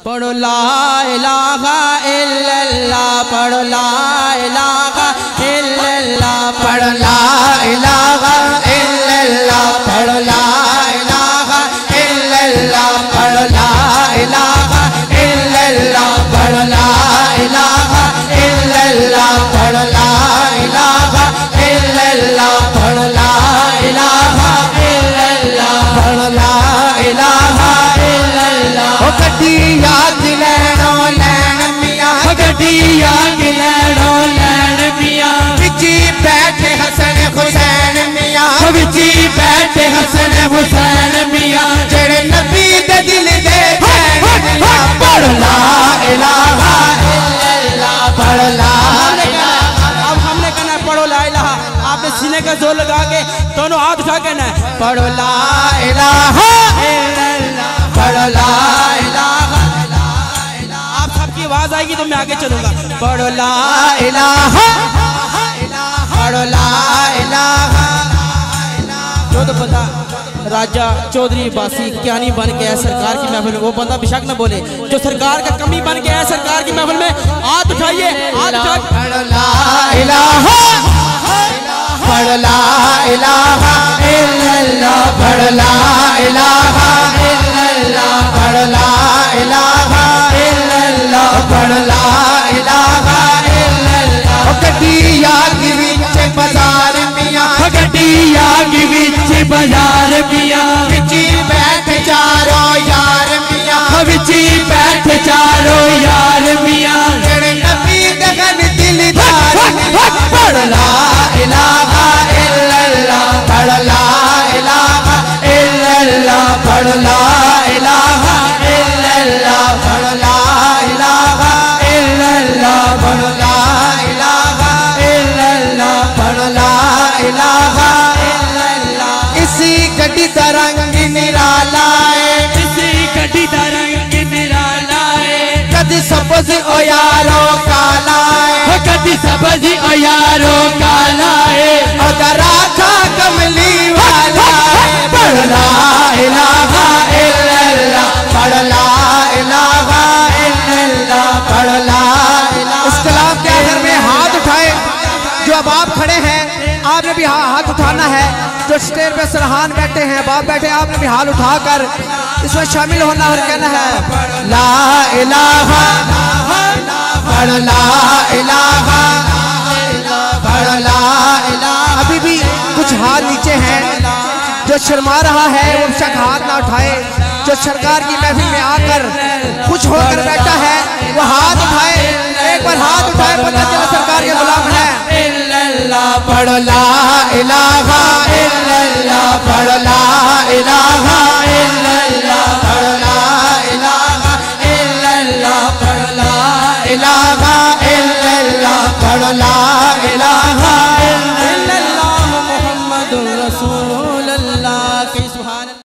पढ़ो ला इलाहा इल्लल्लाह, पढ़ो ला इलाहा इल्लल्लाह, पढ़ो ला इलाहा इल्लल्लाह, पढ़ो ला इलाहा इल्लल्लाह, पढ़ो ला इलाहा इल्लल्लाह, पढ़ो ला इलाहा इल्लल्लाह, पढ़ो ला इलाहा इल्लल्लाह, पढ़ो ला इलाहा इल्लल्लाह, पढ़ो ला इलाहा इल्लल्लाह। ओ गड्डिया गिलैनो लैन मियां, गड्डिया गिलैनो लैन मियां, बिची बैठे हसन हुसैन मियां, बिची बैठे हसन हुसैन मियां, जेड़े नबी दे दिल दे चैन मियां। पढ़ ला इलाहा इल्लल्लाह, पढ़ ला इलाहा। अब हमने कहना है पढ़ो ला इलाहा, आपने सीने का जोर लगा के दोनों हाथ उठा के ना पढ़ो ला इलाहा इल्लल्लाह, पढ़ो ला इलाहा। आप सबकी आवाज आएगी तो मैं आगे चलूंगा। पढ़ो ला इलाहा, पढ़ो ला इलाहा। जो तो बंदा राजा चौधरी बासी ज्ञानी बन गया सरकार की महफिल में, वो बंदा बेशक न बोले। जो सरकार का कमी बन गया है सरकार की महफिल में, हाथ उठाइए, हाथ उठा। पढ़ो ला इलाहा, पढ़ ला इलाहा इल्लल्लाह, पढ़ ला इलाहा इल्लल्लाह, पढ़ ला इलाहा इल्लल्लाह, पढ़ ला इलाहा इल्लल्लाह। गड्डिया की विच बाजार मियां, गड्डिया की विच बाजार मियां, बिची बैठ चारो यार मियां, बिची बैठ चारो यार मियां, जेड़े नबी दे गन दिलदार मियां। पढ़ ला इलाहा इल्लल्लाह, पढ़ ला इलाहा इल्लल्लाह, पढ़ ला इलाहा इल्लल्लाह, पढ़ ला इलाहा इल्लल्लाह, पढ़ ला इलाहा इल्लल्लाह, पढ़ ला इलाहा इल्लल्लाह। इसी गड्डी दा रंग निराला है, इसी गड्डी दा रंग निराला है, कदी सबज ओ यारो काला है, कदी सबज ओ यारो काला है, अगर आखा कमली वाला है। पढ़ ला इलाहा इल्लल्लाह, पढ़ ला इलाहा इल्लल्लाह, पढ़ ला इलाहा। इस कलाम के आखिर में हाथ उठाए जो अब आप खड़े हैं, आपने भी हाथ उठाना है। जो स्टेज पे सरहान बैठे हैं, बाप बैठे, आपने भी हाथ उठाकर इसमें शामिल होना और कहना है ला इलाहा, पढ़ ला इलाहा, पढ़ ला इलाहा। अभी भी कुछ हाथ नीचे हैं, जो शर्मा रहा है वो शक हाथ ना उठाए। जो सरकार की महफिल में आकर खुश होकर बैठा है वो हाथ उठाए, एक बार हाथ उठाए, पता चला सरकार के गुलाम है। पढ़ ला इलाहा इल्लल्लाह, पढ़ ला इलाहा इल्लल्लाह, पढ़ ला इलाहा इल्लल्लाह, पढ़ ला इलाहा इल्लल्लाह, पढ़ ला